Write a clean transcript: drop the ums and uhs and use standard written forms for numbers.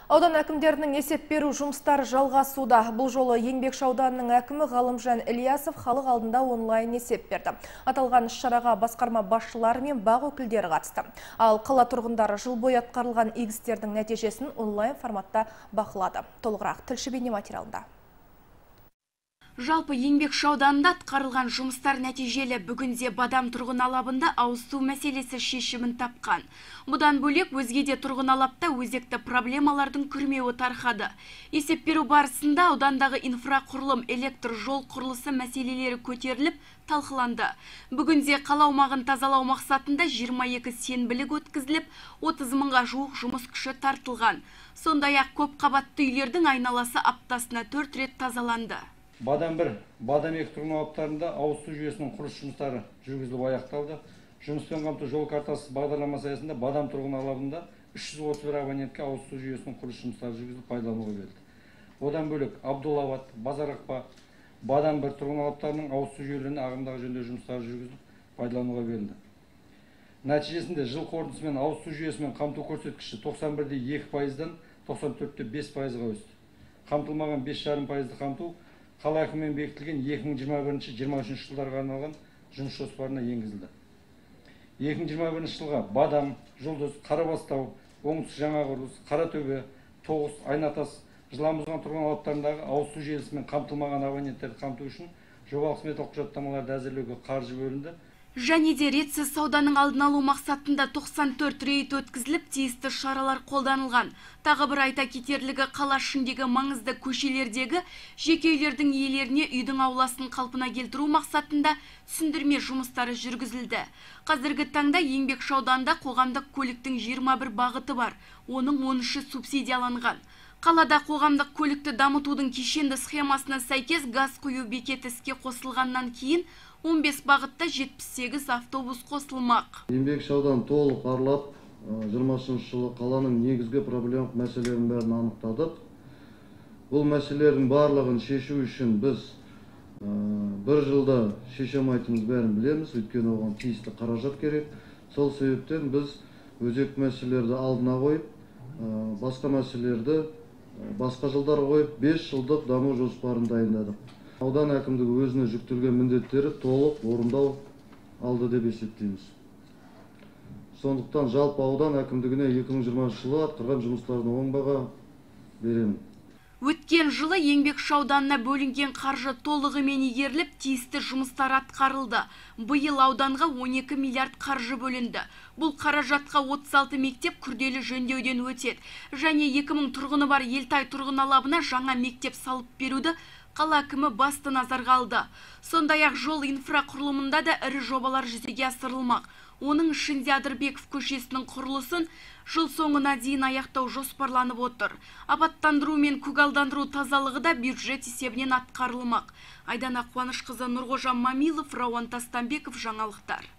Аудан әкімдерінің есеп беру жұмыстары жалғасуда. Бұл жолы Еңбекші ауданының әкімі Ғалымжан Ильясов халық алдында онлайн есеп берді. Аталған іс-шараға басқарма басшылары мен бақ өкілдері қатысты. Ал қала тұрғындары жыл бойы атқарылған игі істердің нәтижесін онлайн форматта бақылады. Толығырақ тілші бейнематериалында. Жалпы Еңбекші ауданында атқарылған жұмыстар нәтижелі. Бүгінде Бадам тұрғын алабында ауыз су мәселесі шешімін тапқан. Бұдан бөлек өзге де тұрғын алапта өзекті проблемалардың күрмеуі тарқады. Есеп беру барысында аудандағы инфрақұрылым, электр жол құрылысы мәселелері көтеріліп, талқыланды. Бүгінде қала аумағын тазалау мақсатында 22 сенбілік өткізіліп, 30 мыңға жуық жұмыс күші тартылған. Сондай-ақ көп қабатты үйлердің айналасы аптасына 4 рет тазаланды. Бадам 1, Бадам 2 тұрғын алаптарында ауыз су жүйесінің құрылыс жұмыстары жүргізіліп аяқталды. Жұмыспен қамту жол картасы бағдарламасы аясында Бадам тұрғын алабында 331 абонентке ауыз су жүйесінің құрылыс жұмыстары жүргізіліп пайдалануға берілді. Одан бөлек Абдулават, Базарақпа, Бадам 1 тұрғын алаптарының ауыз су жүйелеріне ағымдағы жөндеу жұмыстары жүргізіліп пайдалануға берілді. Нәтижесінде жыл қорытындысымен ауыз су жүйесімен қамту көрсеткіші 91-де 2%-дан 94-те 5%-ға өсті. Қамтылмаған 5,5%-ды қамту қала әкімімен бекітілген 2021-23 жылдарға арналған жұмыс жоспарына енгізілді. 2021 жылға Бадам, Жұлдыз, Қарабастау, Оңтүстік Жаңақұрылыс, Қаратөбе, Тоғыз, Айнатас, Жыланбұзған тұрғын алаптарындағы ауыз су желісімен қамтылмаған абоненттерді қамту үшін жобалық сметалық құжаттамаларды әзірлеуге қаржы бөлінді. Және де ретсіз сауданың алдын алу мақсатында 94 рейд өткізіліп, тиісті шаралар қолданылған. Тағы бір айта кетерлігі, қала ішіндегі маңызды көшелердегі жеке үйлердің иелеріне үйдің ауласын қалпына келтіру мақсатында түсіндірме жұмыстары жүргізілді. Қазіргі таңда Еңбекші ауданында қоғамдық көліктің 21 бағыты бар, оның 13-і субсидияланған. Қалада қоғамдық көлікті дамытудың кешенді схемасына сәйкес газ құю бекеті іске қосылғаннан кейін 15 бағытта 78 автобус қосылмақ. Еңбекші аудан толық аралап, 20 жылы қаланың негізгі проблемалық мәселелерін бәрін анықтадық. Бұл мәселелердің барлығын шешу үшін біз бір жылда шеше алмайтынымыз бәрін білеміз, өйткені оған тиісті қаражат керек. Сол себептен біз өзекті мәселелерді алдына қойып, басқа мәселелерді басқа жылдарға қойып, 5 жылдық даму жоспарын дайындадық. Аудан әкімдігі өзіне жүктелген міндеттері толық орындау алды деп есептейміз. Сондықтан жалпы аудан әкімдігіне 2020 жылы атқарған жұмыстарына оң баға беремін. Өткен жылы Еңбекші ауданына бөлінген қаржы толығымен игеріліп, тиісті жұмыстар атқарылды. Биыл ауданға 12 миллиард қаржы бөлінді. Бұл қаражатқа 36 мектеп күрделі жөндеуден өтеді. Және 2000 тұрғыны бар Елтай тұрғын алабына жаңа мектеп салып беруді қала әкімі басты назарға алды. Сондай-ақ жол инфрақұрылымында да ірі жобалар жүзеге асырылмақ. Оның ішінде Адырбеков көшесінің құрылысын жыл соңына дейін аяқтау жоспарланып отыр. Абаттандыру мен көгалдандыру тазалығы да бюджет есебінен атқарылмақ. Айдана Қуанышқызы, Нұрғожа Мамилов, Рауан Тастанбеков, жаңалықтар.